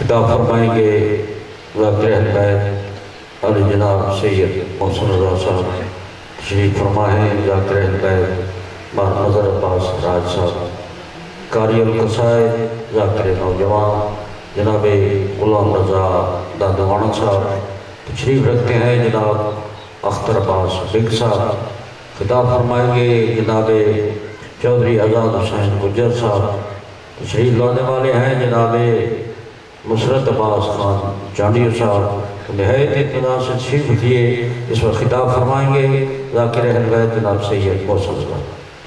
خطاب فرمائیں گے ذاکر اہل بیت علی جناب سید محسن رضا صاحب تشریف فرما ہے۔ ذاکر اہل بیت مظہر عباس راج صاحب، قاری القصائد ذاکر نوجوان جناب غلام رضا دادوان صاحب تشریف رکھتے ہیں۔ جناب اختر عباس بگ صاحب خطاب فرمائیں گے۔ جناب چودھری آزاد حسین گجر صاحب تشریف لانے والے ہیں۔ جناب نصرت عباس خان چانڈیو صاحب نہایت اطمینان سے تشریف رکھیے، اس وقت خطاب فرمائیں گے ذاکر اہل بیت جناب سید محسن صاحب۔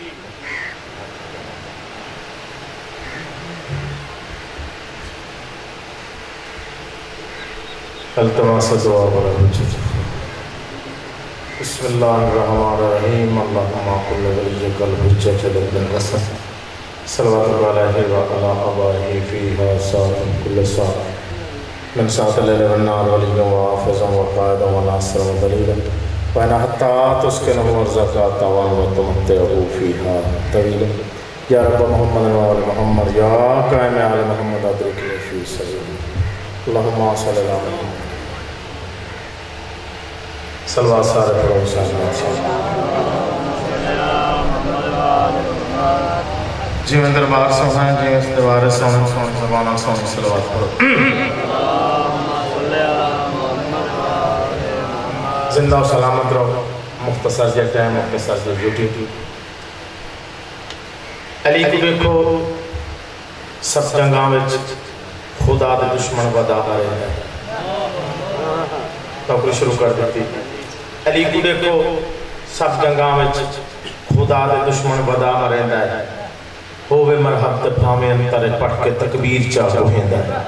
التماس دعا برکت۔ بسم اللہ الرحمن الرحیم۔ اللہم قل ولیک الحجۃ ابن الحسن صلوات علیہ وعلی آبائہ فیہا ساعۃ کل ساعۃ من ساعۃ اللیل والنہار ولیہ وحافظا وقائدا وناصرا ودلیلا وإن حتی تسکنہ ارضک طوعا وتمتعہ فیہا طویلا یا رب محمد وآل محمد یا قائم آل محمد ادرکنی فی سبیلک اللہم صلی اللہ علیہ وسلم۔ صلوات سارے پڑھو جیویں دربار سوہائیں جیویں اس دیوارے سونے سونے زبانہ سونے صلوات پڑھو۔ زندہ و سلامت رہو، مختصر جے ٹائم مختصر جے ڈیوٹی۔ علی کو دیکھو سب جنگاں وچ خدا دے دشمن ودا آئے ہیں، نوکری شروع کر دیتی۔ علی کو دیکھو سب جنگاں وچ خدا دے دشمن ودا مریندا ہے، ہووے مرحب تے بھاویں انترے پڑھ کے تکبیر چاہ ہوہندا ہے،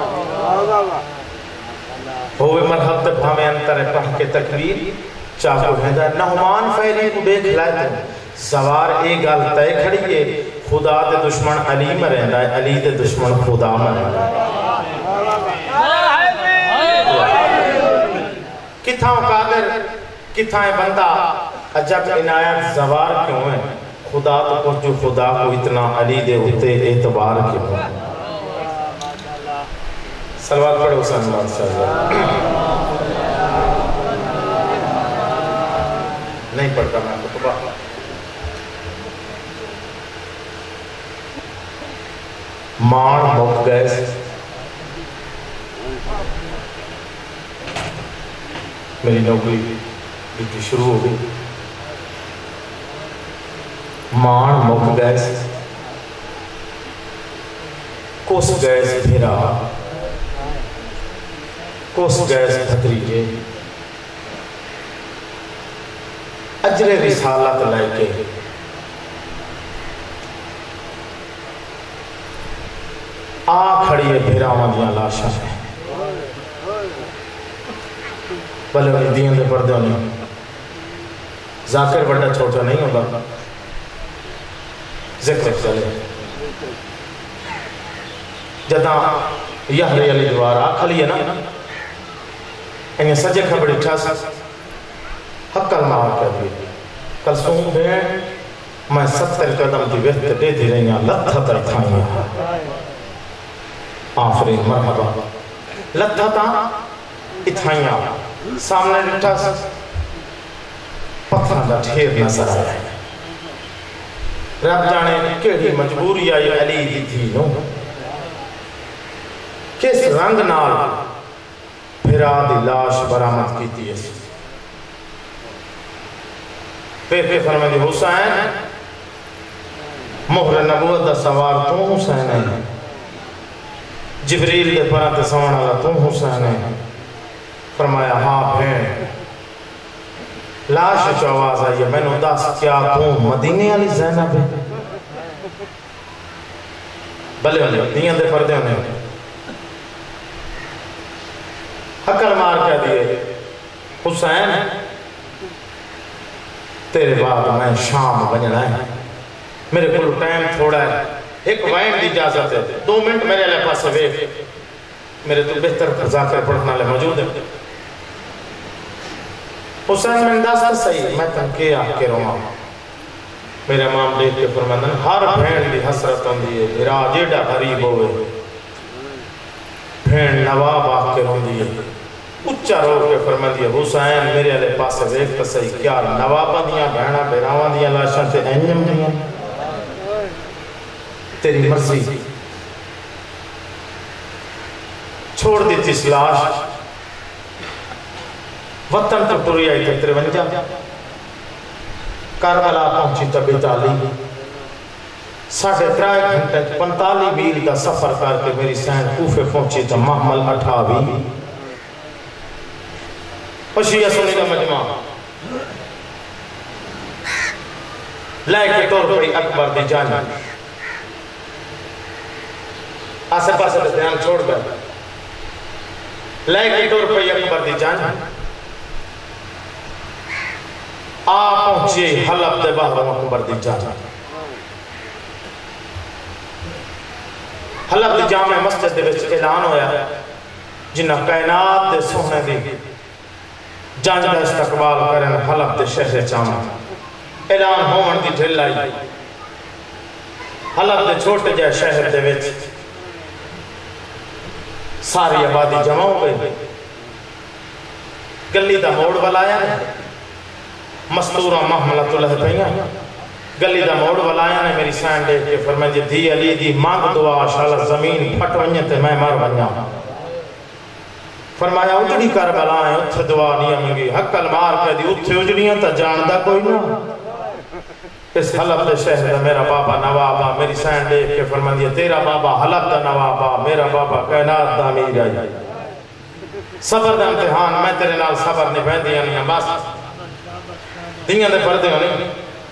ہووے مرحب تے بھاویں انترے پڑھ کے تکبیر چاہ ہوہندا ہے۔ نعمان فیلی کو دیکھ لائے تھے سوار ایک گل تے کھڑی ہے، خدا دے دشمن علی مریندا ہے، علی دے دشمن خدا مریندا ہے۔ کتھاں قادر کتھاں بندہ عجب عنایت زوار کیوں ہے، خدا تو کچھ جو خدا کو اتنا علی دے ہوتے اعتبار کیوں ہے۔ صلوات پڑھو حسین بادشاہ۔ نہیں پڑھتا میں خطبہ۔ مان مک گئے، میری نوکری ڈیوٹی شروع ہو گئی۔ مان مک گئے، کس گئے بھیرا، کس گئے بھتریجے، اجر رسالت لے کے آ کھڑی ہے بھیراواں دیاں لاشاں ہے۔ بلے انہیں دیاں دے پردے انہیں ذاکر بڑا چھوٹا نہیں ہوگا، ذکر چلے جداں یحری علی دوار آکھلی ہے نا، انہیں سجے کھبڑی ٹھاس حقل مار کر دی کل سون بین میں 70 قدم دی وقت دے دی رہی ہیں لتھا تا اتھائیں آفرین مرحبا لتھا تا اتھائیں سامنے رٹھا پتھر دا ٹھیر نظر آیا ہے۔ رب جانے کیڑی مجبوری آئی علی دی تھی نو، کس رنگ نال بھرا دی لاش برآمد کی تھی اس پہ فرمائے دی حسین مہر نبوت دا سوار تو حسین ہے، جبریل دے پرانتے سوان اللہ تو حسین ہے۔ فرمایا ہاں بھین، لاش چو آواز آئی ہے، میں نے داس کیا تو مدینے علی زینب ہے؟ بلے بلے دیاں دے پردے ہونے حقل مار کیا دیئے، حسین تیرے بعد میں شام بننا ہے، میرے کل ٹائم تھوڑا ہے، ایک وائن دی اجازت ہے، 2 منٹ میرے لئے پاس ہوئے، میرے تو بہتر ذاکر پڑھنا لے موجود ہے۔ حسین میں انداز صحیح میں تنکے آکے رہا میرے امام دیکھ کے فرماندن ہر بھین دی حسرت ہوندی ہے، میرا جیڑا غریب ہوئے بھین اچھا رو کے فرما دیا حسین میرے علیہ پاسے ویک تسائی کیا نوابہ دیاں بہنہ بیراواں دیاں لاشاں تے اینجم دیاں تیری مرضی چھوڑ دی تھی سلاش وطن تو ٹوری آئی تک 53 کربلا پہنچی تبی تعلیم 3.5 گھنٹے 45 میل کا سفر کر کے میری سین کوفے پہنچی تو محمل 28 شیعہ سنی کا مجمع لائے کے طور پر اکبر دی جانی آسے پاسے دھیان چھوڑ گئے لائے کے طور پر اکبر دی جانی پہنچے حلب دے باہر اکبر دی جانی حلب دی جامع مسجد دے وچ اعلان ہویا جنہ کائنات دے سونے دی جانج دا استقبال کرن حلب دے شہر جامع اعلان ہومن دی ڈھل آئی حلب دے چھوٹے جائے شہر دے وچ ساری آبادی جمع ہو گئی گلی دا موڑ بلایا مستورہ محملت اللہ پہیاں گلی دا موڑ بلایا نے میری سین دیکھ کے فرمائے جی دھی علی دی مانگ دعا شاءاللہ زمین پھٹ ونجتے میں مر ونجا فرمایا اجڑی کربلا ہے اتھے دعا نہیں منگی حقل مار کے دی اتھے اجڑیاں تا جاندہ کوئی نہ اس حلب دے شہر دا میرا بابا نوابا میری سین دیکھ کے فرمائے جی تیرا بابا حلب دا نوابا میرا بابا کائنات دا امیر آئی صبر دا امتحان میں تیرے نال صبر نہیں بہن دیا نہیں بس دیاں دے پردے ہونے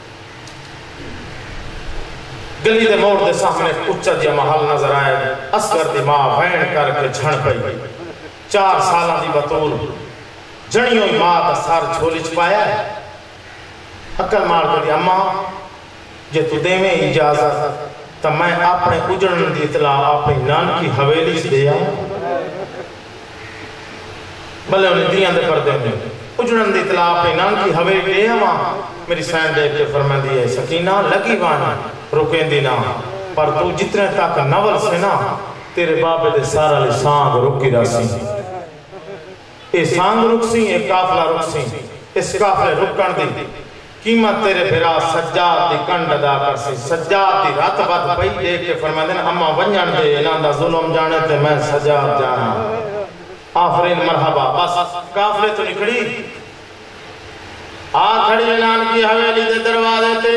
گلی دے موڑ دے سامنے اچھا دیا محل نظر آئے اسکر دی ماں وین کر کے جھن پئی 4 سالہ دی بطول جنیوں ماں دا سار چھولی چھپایا ہے حقل مار کر دی اماں جے تو دے میں اجازت تا میں اپنے اجڑن دی اطلاع اپنی نان کی حویلی سے دیا بلے انہیں دیاں دے پردے میں اجڑن دی اطلاع اپنی نان کی حویلی دیا ماں میری سین دیکھ کے فرما دی سکینہ لگی وانا رکیں دینا پر تو جتنے تک نول سے نا تیرے بابے دے سارا لے سانگ رکی راسی اے سانگ رک سی اے کافلہ رک سی اس کافلے رکن دی قیمت تیرے بھرا سجاد دی کنڈ ادا کر سی سجاد دی رات بات بھئی دیکھ کے فرما دینا اما ونجن دے انہاں دا ظلم جانے تے میں سجاد جانا آفرین مرحبا بس کافلے تو نکڑی کھڑی انان کی حویلی دے دروازے تے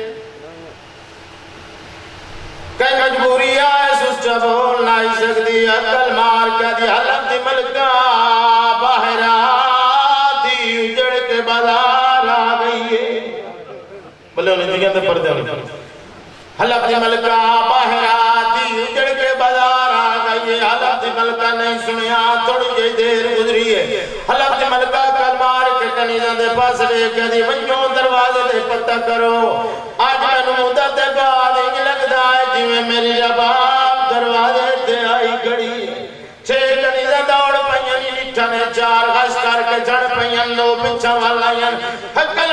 کئی مجبوری آئے سچا بول نائی سکتی عقل مار کیا دی حلب دی ملکہ باہرہ دی اجڑ کے بازار آ گئی ہے بلے انہیں دیگیں دے پردے انہیں حلب دی ملکہ باہرہ دی اجڑ کے بازار آ گئی ہے حلب دی ملکہ نہیں سنیا تھوڑی جی دیر گزری ہے حلب دی ملکہ عقل مار کے کنیزان دے پاس لے کے دی وجوں دروازے دے پتہ کرو آج میں مدت دے بعد ہی لگتا ہے جی میں میری رباب دروازے دے آئی گھڑی 6 کنیزہ دوڑ پہنی نٹھا نے 4 غش کر کے جڑ پہنی لو پچھا والا ین حق